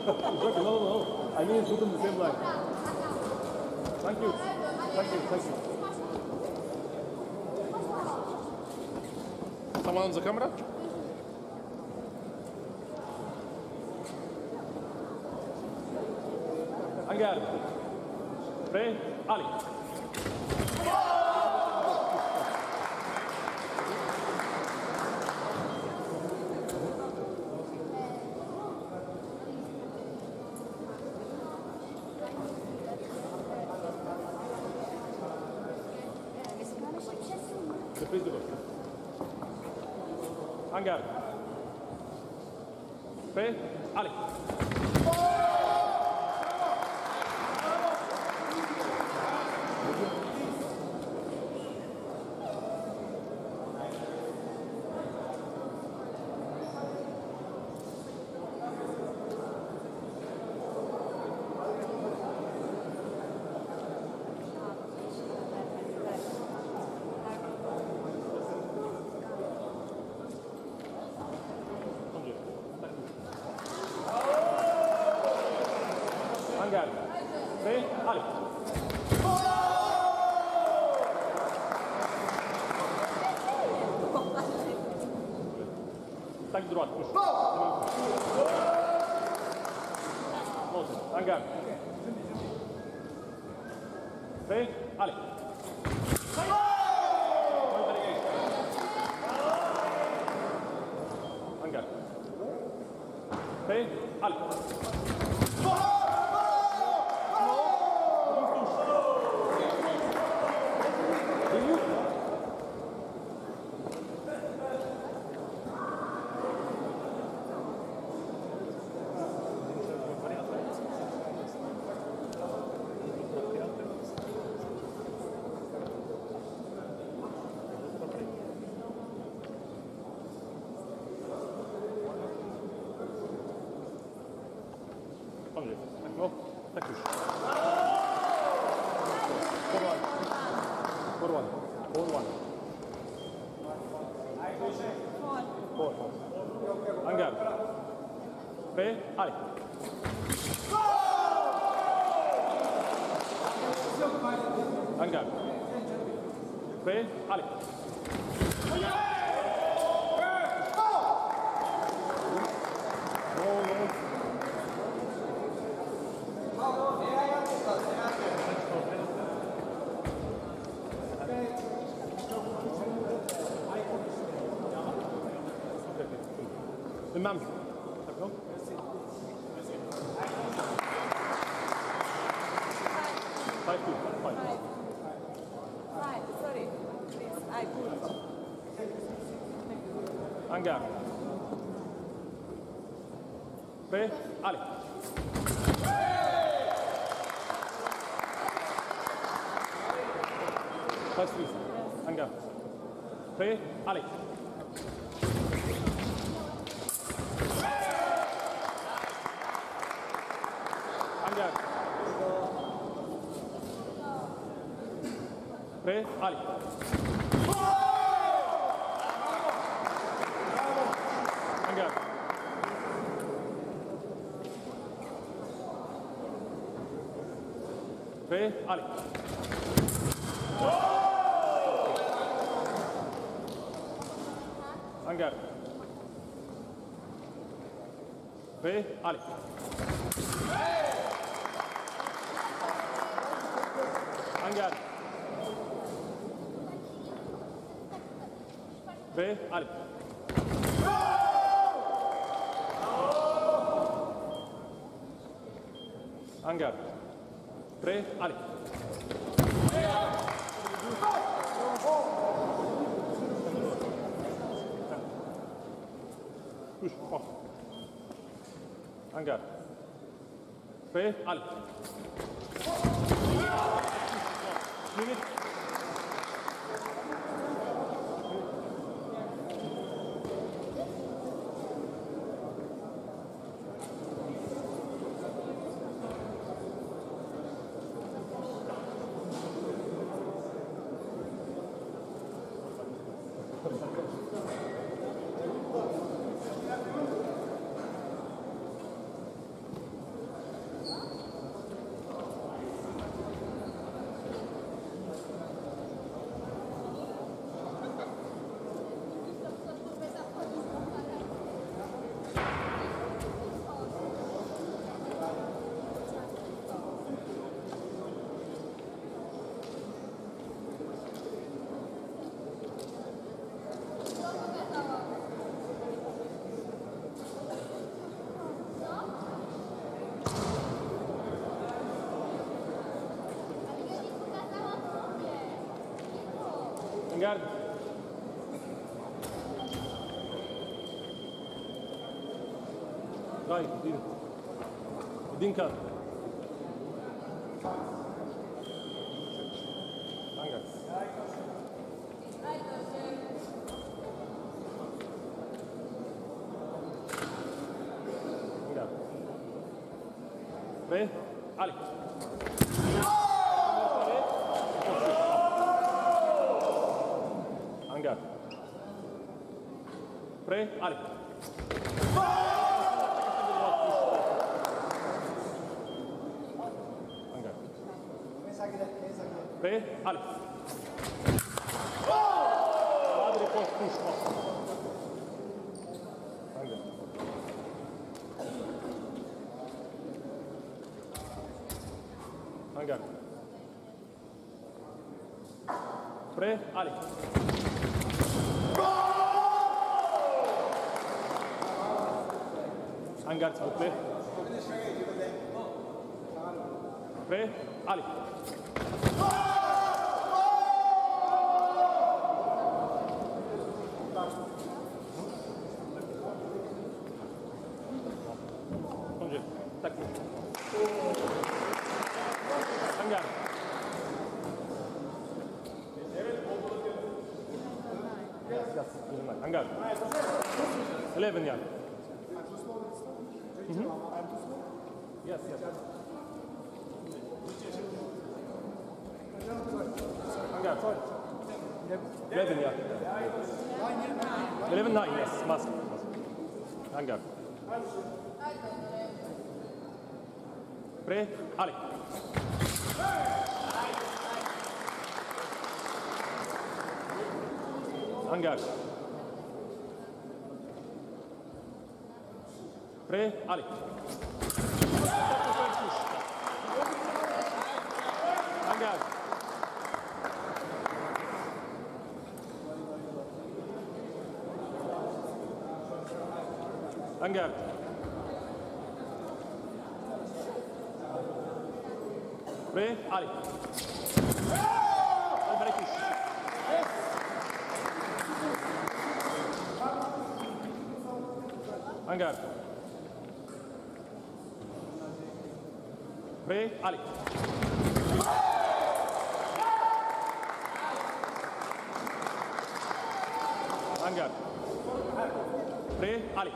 No. I mean, shoot in the same line. Thank you. Someone on the camera? Angar. Pre, Ali. Angar. Pre, Ali. Angar. Pre, Ali. Так droit, push. Angar. Pre, Ali. Angar. Pre, Ali. Angar. Pre, Ali. Angar. Pre, Ali. Imam. Five. Sorry. Please, I put. Angar. Pre, Ali. Five, please. Angar. Pre, Ali. Angar. Pre, Ali. Angar. Pre, Ali. Angar. Pre, Ali. Angar. Pre, Ali. Angar. Pre, Ali. Push, off. Angar. Pre, Ali. Minute. En garde. Vai, din. Din cap. En garde. En garde. Prêt? Allez. En garde. Prêt? Allez. En garde. Prêt? Allez. Sabre post push off. En garde. En garde. Prêt? Allez. En garde, s'il vous plaît. Prêt? Allez. Congé. Tac. En garde. Yes. En garde. 11 yards. Yes. En garde. 11 yards. 11, 9, yes. Must. En garde. Prêt? Allez. En garde. Prêt? Allez. En garde. En garde. Prêt? Allez. En garde. Prêt? Allez. En garde. Prêt? Allez.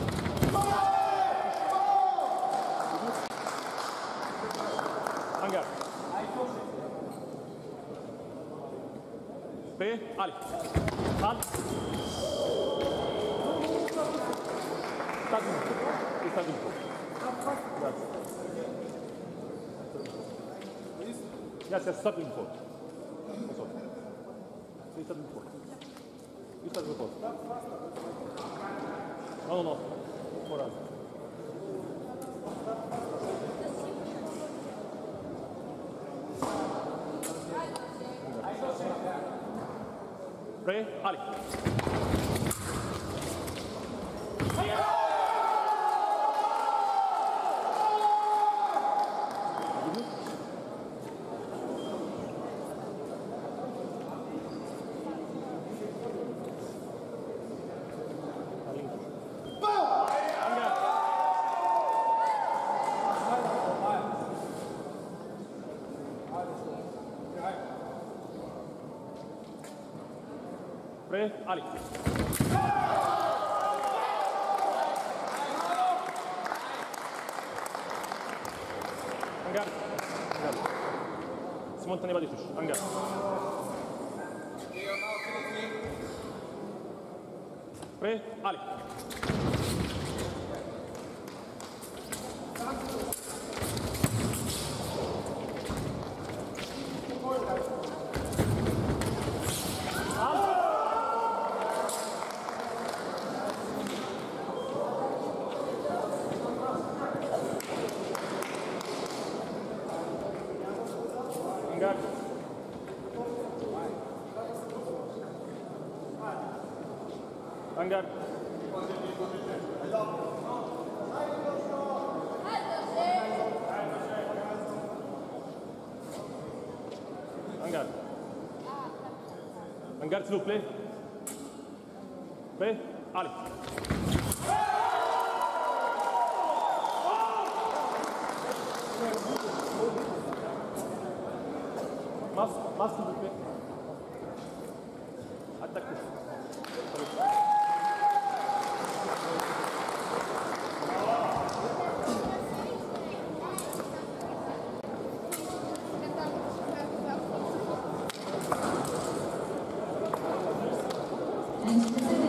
En garde. Prêt? Allez. Halt. Start une fois. Start une fois. Yes, start une fois. Start une fois. Start une fois. Non. Voilà. Prêt? Allez. Prêt? Allez. En garde. Spontané bas des touches. En garde. Prêt? Allez. En garde. En garde. En Garde s'il vous plaît. Prêt? Allez. Masque s'il vous plaît. Attaquez. And